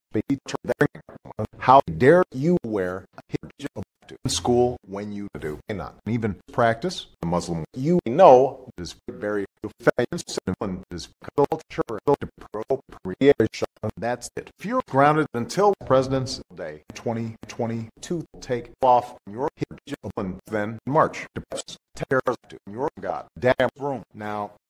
How dare you wear a hijab in school when you do not even practice the Muslim? You know is very offensive and is culture appropriation. That's it. If you're grounded until President's Day 2022, take off your hijab and then march to your goddamn room. Now,